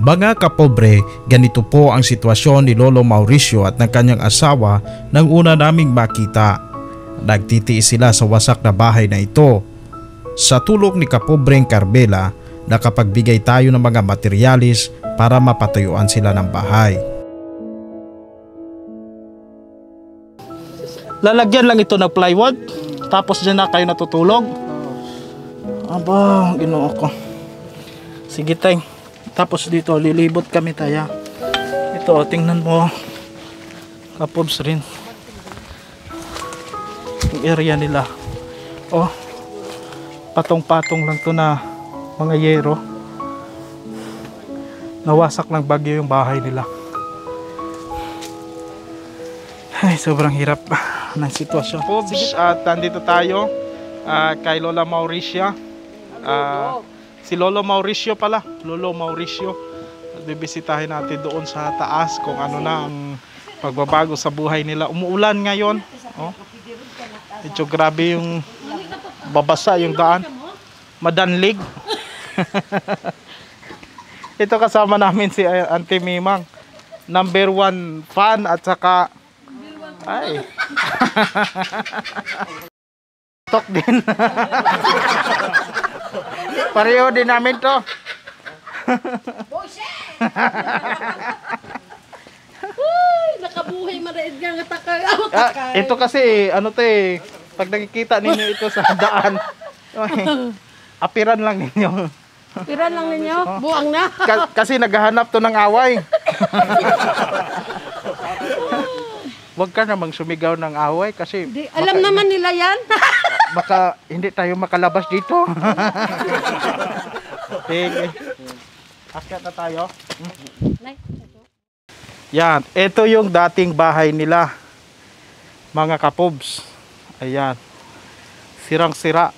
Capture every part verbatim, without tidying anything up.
Mga kapobre, ganito po ang sitwasyon ni Lolo Mauricio at ng kanyang asawa nang una naming makita. Nagtitiis sila sa wasak na bahay na ito. Sa tulong ni Kapobreng Carmela, nakapagbigay tayo ng mga materialis para mapatayuan sila ng bahay. Lalagyan lang ito ng plywood, tapos dyan na kayo natutulog. Aba, ginoo ko. Sige tay. Tapos dito lilibot kami taya. Ito tingnan mo. Kapobs rin. Yung area nila. Oh. Patong-patong lang to na mga yero. Nawasak ng bagyo yung bahay nila. Ay, sobrang hirap ng sitwasyon. Popes, at nandito tayo uh, kay Lola Mauricia. Uh, si Lolo Mauricio pala, Lolo Mauricio. Bibisitahin natin doon sa taas kung ano na ang pagbabago sa buhay nila. Umuulan ngayon. Oh. Medyo grabe yung babasa yung daan. Madanlig. Ito kasama namin si Auntie Mimang. Number one fan at saka ay. Tok din. Pareho din namin to. Uy, nakabuhay maraid nga nga takay. Ah, ito kasi ano to eh, pag nakikita ninyo ito sa daan, apiran lang ninyo. Piran lang ninyo, buang na. Ka- kasi naghahanap to ng away. Huwag ka namang sumigaw ng away kasi Di, alam baka, naman nila yan. Baka hindi tayo makalabas dito. Sige. Akyat na tayo. Yan, ito yung dating bahay nila. Mga kapobs. Ayan. Sirang-sira.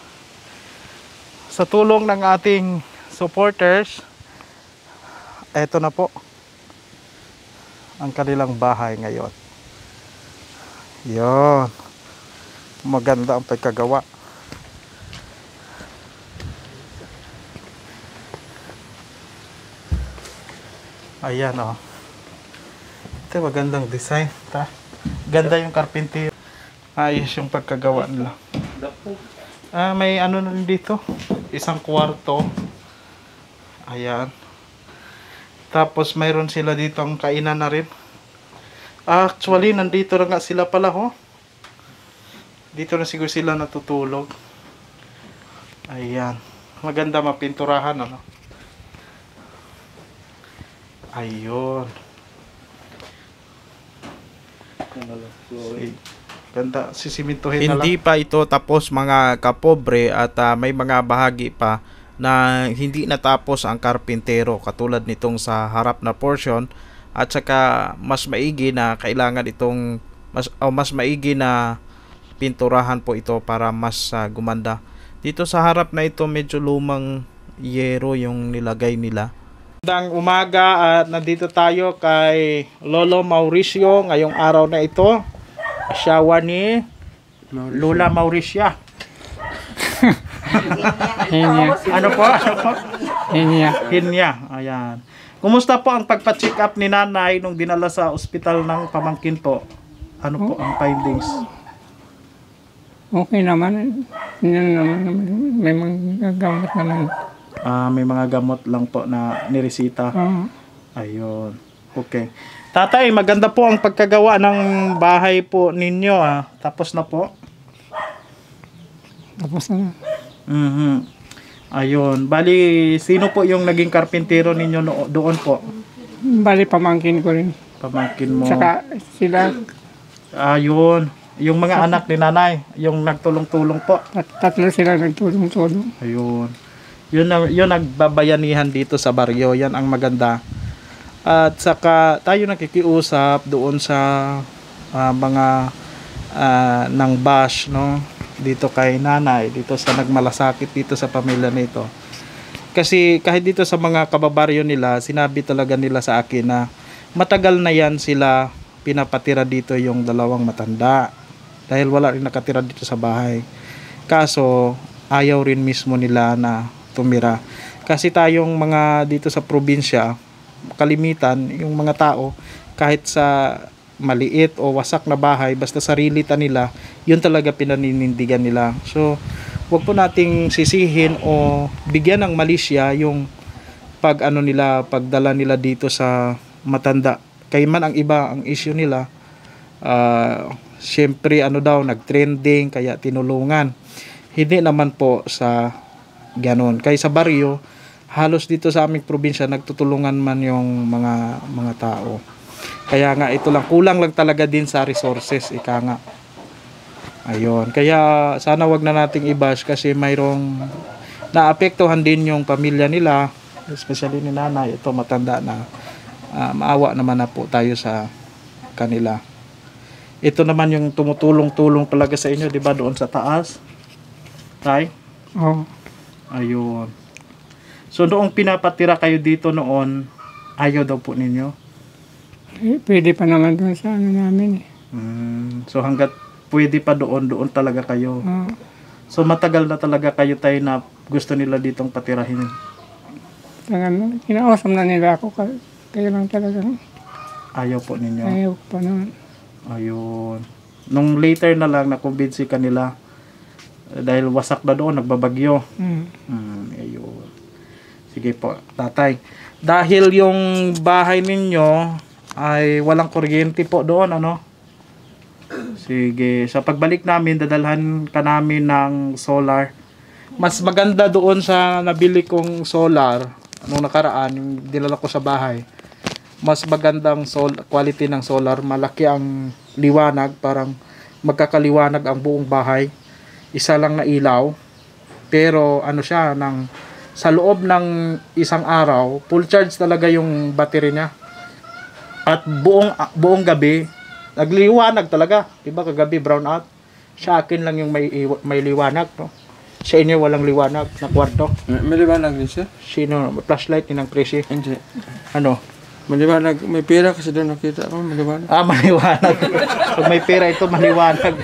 Sa tulong ng ating supporters, ito na po ang kanilang bahay ngayon. Yan. Maganda ang pagkagawa. Ayan o. Oh. Ito magandang design. Ta? Ganda yung carpentry. Ayos yung pagkagawa nila. Ah, may ano na rin dito. Isang kwarto. Ayan. Tapos mayroon sila dito ang kainan na rin. Actually, nandito na nga sila pala, ho. Dito na siguro sila natutulog. Ayan. Maganda mapinturahan, ano. Ayun. Ganda, sisimintuhin na lang. Hindi pa ito tapos mga kapobre at uh, may mga bahagi pa na hindi natapos ang karpintero katulad nitong sa harap na portion. At saka mas maigi na kailangan itong mas o mas maigi na pinturahan po ito para mas uh, gumanda. Dito sa harap na ito medyo lumang yero yung nilagay nila. Magandang umaga at nandito tayo kay Lolo Mauricio ngayong araw na ito. Asawa ni Mauricio. Lola Mauricia. Hinya. Ano po? Ano po? Hinya. Hinya. Ayan. Kumusta po ang pagpa-check up ni nanay nung dinala sa ospital ng pamangkin po? Ano po ang findings? Okay naman. Yan naman. May mga gamot naman. Ah, may mga gamot lang po na niresita. Uh, Ayun. Okay. Tatay, maganda po ang pagkagawa ng bahay po ninyo. Ah. Tapos na po? tapos na. Mhm. Ayun. Bali, sino po yung naging karpintero ninyo no- doon po? Bali pamangkin ko rin. Pamangkin mo. Saka sila, Ayun. Yung mga anak ni nanay, yung nagtulong-tulong po. tat tatlo sila nagtulong-tulong. Ayun. Yun ang yun nagbabayanihan dito sa baryo. Yan ang maganda. At saka tayo nakikiusap doon sa ah, mga ah, ng bash, no? Dito kay nanay, dito sa nagmalasakit dito sa pamilya nito. Kasi kahit dito sa mga kababaryo nila, sinabi talaga nila sa akin na matagal na yan sila pinapatira dito yung dalawang matanda. Dahil wala rin nakatira dito sa bahay. Kaso ayaw rin mismo nila na tumira. Kasi tayong mga dito sa probinsya, kalimitan, yung mga tao, kahit sa maliit o wasak na bahay, basta sarili ta nila, yun talaga pinaninindigan nila. So, wag po nating sisihin o bigyan ng malisya yung pag ano nila, pagdala nila dito sa matanda. Kaya man ang iba, ang issue nila, uh, syempre ano daw, nag-trending, kaya tinulungan. Hindi naman po sa ganon. Kaya sa baryo, halos dito sa aming probinsya nagtutulungan man yung mga mga tao. Kaya nga ito lang, kulang lang talaga din sa resources, ika nga. Ayun. Kaya sana wag na nating i-bash kasi mayroong naapektuhan din yung pamilya nila, especially ni nanay. Ito matanda na, uh, maawa naman na po tayo sa kanila. Ito naman yung tumutulong-tulong talaga sa inyo, di ba, doon sa taas? Tay? Oo. Ayun. So noong pinapatira kayo dito noon, ayaw daw po ninyo? Eh, pwede pa naman doon sa ano namin eh. Hmm, so hanggat pwede pa doon, doon talaga kayo. Oo. So matagal na talaga kayo tayo na gusto nila ditong patirahin. Talagang kinausap na nila ako. ka- Kaya lang talagang Ayaw po ninyo. ayaw pa naman. Ayun. Nung later na lang nakumbinsi ka nila eh, dahil wasak na doon, nagbabagyo. Hmm. Hmm, ayun. Sige po, tatay. Dahil yung bahay ninyo ay walang kuryente po doon, ano? Sige, sa pagbalik namin, dadalhan ka namin ng solar. Mas maganda doon sa nabili kong solar, nung nakaraan, yung dinala ko sa bahay. Mas magandang sol quality ng solar, malaki ang liwanag, parang magkakaliwanag ang buong bahay. Isa lang na ilaw, pero ano siya, ng sa loob ng isang araw, full charge talaga yung battery niya. At buong buong gabi, nagliwanag talaga. Diba kagabi brown out? Sa akin lang yung may may liwanag, no? Sa inyo walang liwanag na kwarto. May, may liwanag din siya? Sino? Flashlight ni ng presi. Hindi. Ano? May liwanag. May pera kasi doon nakita ko. May liwanag. Ah, maliwanag. Pag may pera ito, maliwanag.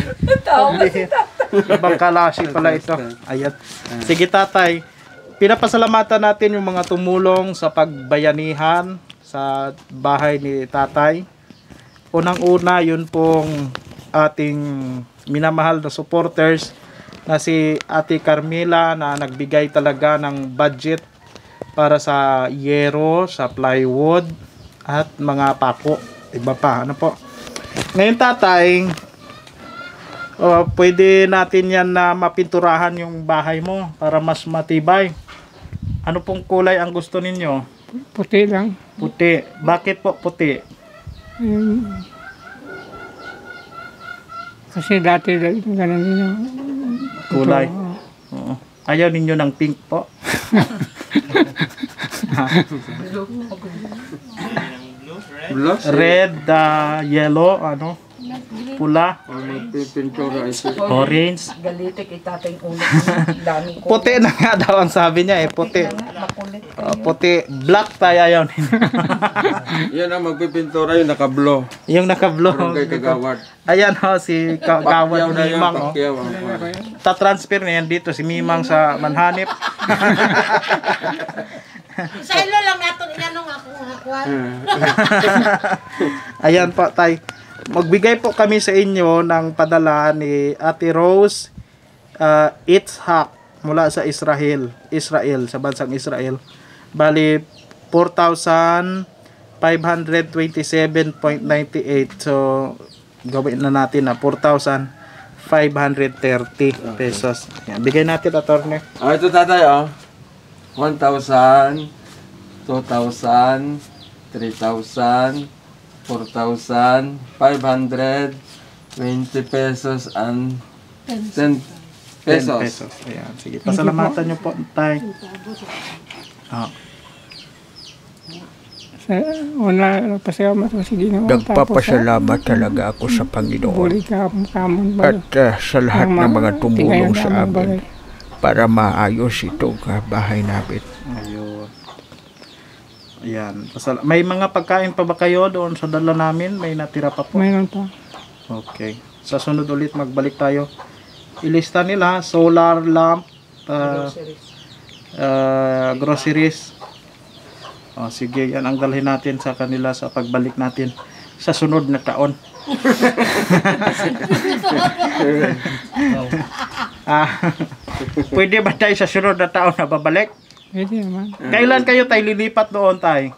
Ibang kalasi pala ito. Ayat. Sige tatay, pinapasalamatan natin yung mga tumulong sa pagbayanihan sa bahay ni tatay. Unang-una, yun pong ating minamahal na supporters na si Ate Carmela na nagbigay talaga ng budget para sa yero, sa plywood at mga pako. Iba pa, ano po. Ngayon tatay, uh, pwede natin yan na mapinturahan yung bahay mo para mas matibay. Ano pong kulay ang gusto ninyo? Puti lang. Puti. Bakit po puti? Ayun. Kasi dati ganun din yung Kulay. Oo. Oo. Ayaw ninyo ng pink po? Blush? Red, uh, yellow, ano? Pula, O magpipintura isa. orange. Galitik itatay ulo. Dami ko. Puti na nga daw ang sabi niya eh. Puti. Makulit. Uh, puti. Black tayo ayaw ninyo. Yan ang magpipintura yung nakablo. Yung nakablo. Barangay Kagawad. Ayan ho, si Kagawad Pakyaw na yun. Mimang. Oh. Pakyaw. ang- Ta-transfer na yan dito si Mimang sa Manhanip. Sa ilo lang nato inanong ako hakuan. Ayan po, tay. Magbigay po kami sa inyo ng padala ni Ate Rose uh, Itzhak mula sa Israel. Israel, sa bansang Israel. Bali, four thousand five hundred twenty-seven point nine eight. So, gawin na natin na four thousand five hundred thirty pesos. Yan. Bigay natin, attorney. Ah, ito tatay oh. one thousand, two thousand, three thousand, four thousand, five hundred, twenty pesos and ten pesos. ten pesos. Ayan, sige. Pasalamatan nyo po, tay. Ah. sa una nagpasalamat ko sa Ginoo. Nagpapasalamat talaga ako sa Panginoon Buli ka kamon ba. at uh, sa lahat ng mga tumulong sa amin bagay. para maayos itong uh, bahay namin. Ayun. Ayan. Pasal- may mga pagkain pa ba kayo doon sa dala namin? May natira pa po? Mayroon pa. Okay. Sa sunod ulit, magbalik tayo. Ilista nila, solar lamp, uh, ah, groceries. O sige, yan ang dalhin natin sa kanila sa pagbalik natin sa sunod na taon. ah, pwede ba tayo sa sunod na taon na babalik? Pwede naman. Kailan kayo tayo lilipat doon tayo?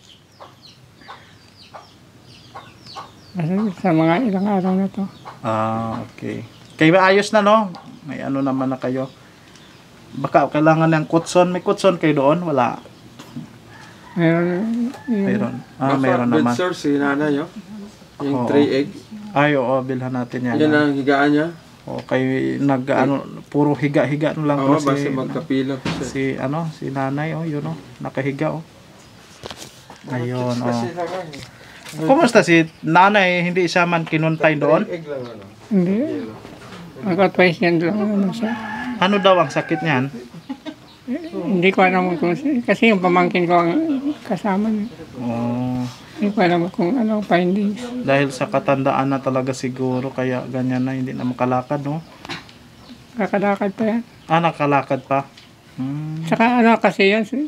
Kasi sa mga ilang araw na to. Ah, okay. Kaya ayos na no? May ano naman na kayo. Baka kailangan ng kutson. May kutson kayo doon? Wala. Meron, yung, Mayroon. Ah, mayroon Bed naman. source, si nanay, oh. Oo. Yung three egg. Ay, oo, bilhan natin yan. Yan ang higaan niya. Okay, nag ano, puro higa-higa no lang Oo, po basta si, magkapila ko siya. si ano, si nanay oh, yun oh, nakahiga oh. Ayun oh. Kasi lang, Kumusta si nanay? Hindi siya man kinuntay doon? egg lang, ano. hindi. Mag-advise yan lang naman siya. Ano daw ang sakit niyan? Hindi ko alam kung, kasi yung pamangkin ko ang kasama niya. Oh, Hindi ko alam kung ano findings. dahil sa katandaan na talaga siguro kaya ganyan na hindi na makalakad no. Kakalakad pa yan. Ah, nakalakad pa. Hmm. Saka ano kasi yan, si-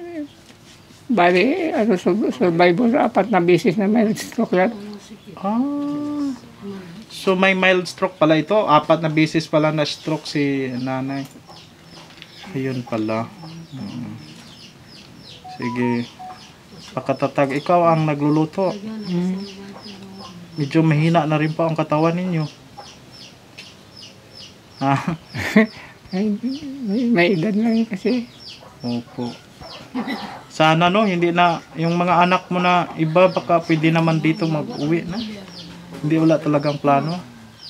bali, ano, sur- survivor, apat na beses na may stroke yan. Ah. So may mild stroke pala ito. Apat na beses pala na stroke si nanay. Ayun pala. Hmm. Sige. Pakatatag, ikaw ang nagluluto. Medyo mahina na rin pa ang katawan ninyo. Ha? Ay, may, may edad na rin kasi. Opo. Sana no, hindi na, yung mga anak mo na iba, baka pwede naman dito mag-uwi na. Hindi wala talagang plano.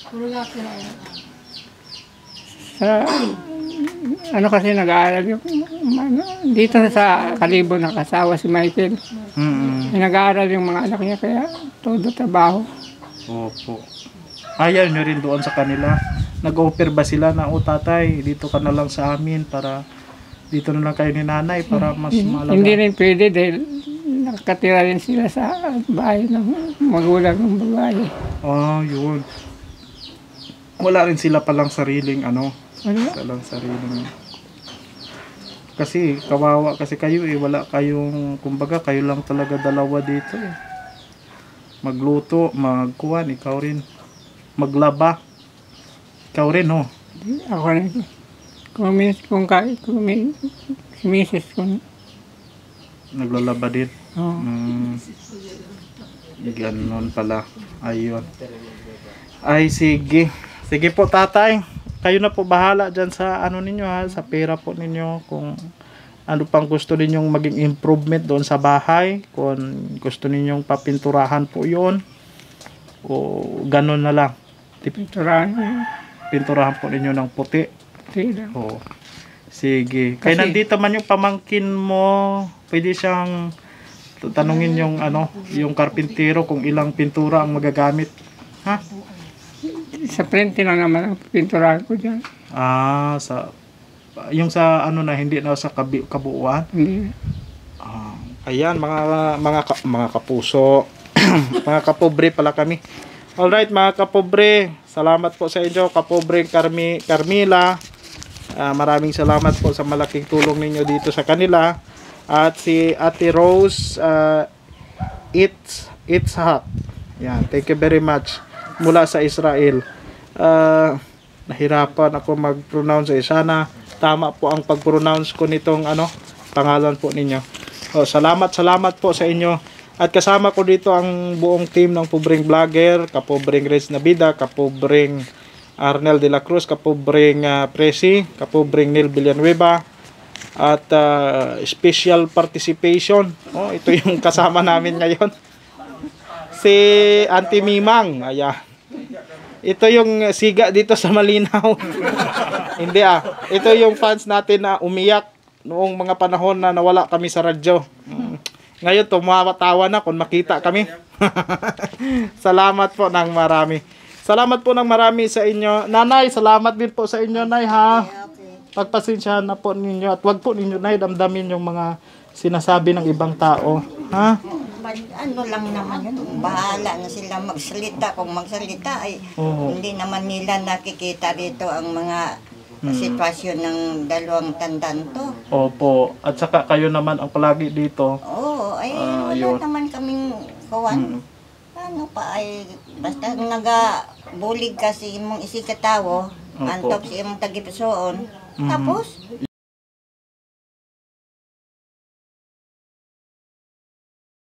Sa, ano kasi nag-aaral yung, ano, dito sa Kalibo nakasawa si Michael. Mm-mm. May nag-aaral yung mga anak niya kaya todo trabaho. Opo. Ayaw nyo rin doon sa kanila. Nag-offer ba sila na, o tatay, dito ka na lang sa amin para dito na lang kayo ni nanay para mas malaga. Hindi rin pwede dahil nakatira rin sila sa bahay ng magulang ng babae. Ah, yun. Wala rin sila palang sariling ano, Ano? palang sariling. Kasi kawawa kasi kayo eh, wala kayong, kumbaga kayo lang talaga dalawa dito eh. Magluto, magkuhan, ikaw rin. Maglaba. Ikaw rin, oh. Ako rin. Kung min, kung kahit, kung min, si misis kung, Naglalaba din. oh, Mm. Ganon pala. Ayun. Ay, sige. Sige po, tatay. Kayo na po bahala dyan sa ano ninyo ha, sa pera po ninyo. Kung ano pang gusto ninyong maging improvement doon sa bahay. Kung gusto ninyong papinturahan po yon o ganon na lang. pinturahan ko yun. Pinturahan po ninyo ng puti. Hindi lang. Oo. Sige. Kaya Kasi- nandito man yung pamangkin mo, pwede siyang tanungin yung ano, yung karpintero kung ilang pintura ang magagamit. Ha? Sa frente lang naman ang pinturahan ko dyan. Ah, sa yung sa ano na hindi na sa kabi, kabuuan. Hindi. Ah, ayan mga mga ka- mga kapuso. Mga kapobre pala kami. Alright mga kapobre, salamat po sa inyo kapobre Carmi, Carmila. Ah, maraming salamat po sa malaking tulong ninyo dito sa kanila. At si Ate Rose uh, It's It's Hot. Yan, thank you very much mula sa Israel. Ah, nahirapan ako mag-pronounce eh. Sana tama po ang pag-pronounce ko nitong ano, pangalan po ninyo. Oh, salamat, salamat po sa inyo. At kasama ko dito ang buong team ng Pobreng Vlogger, Kapobreng Reds Nabida, Kapobreng Arnel de la Cruz, Kapobreng uh, Presi, Kapobreng Neil Villanueva, at uh, special participation. Oh, ito yung kasama namin ngayon. Si Auntie Mimang. Ayan. Ito yung siga dito sa Malinaw. Hindi ah. Ito yung fans natin na umiyak noong mga panahon na nawala kami sa radyo. Mm. Ngayon tumatawa na kung makita kami. Salamat po ng marami. Salamat po ng marami sa inyo. Nanay, salamat din po sa inyo, Nay, ha. Pagpasensyahan na po ninyo at wag po ninyo, Nay, damdamin yung mga sinasabi ng ibang tao. Ha? Mag- ano lang naman yun, bahala na sila magsalita. Kung magsalita ay Oo. hindi naman nila nakikita rito ang mga Mm. sitwasyon ng dalawang tandaan to. Opo. At saka kayo naman ang palagi dito. Oo, ay Ah, wala yun. naman kaming kawan. Mm. Ano pa ay, basta naga-bulig kasi imong isikatawo, Opo. antop si imong tagipusoon. Mhm. Tapos,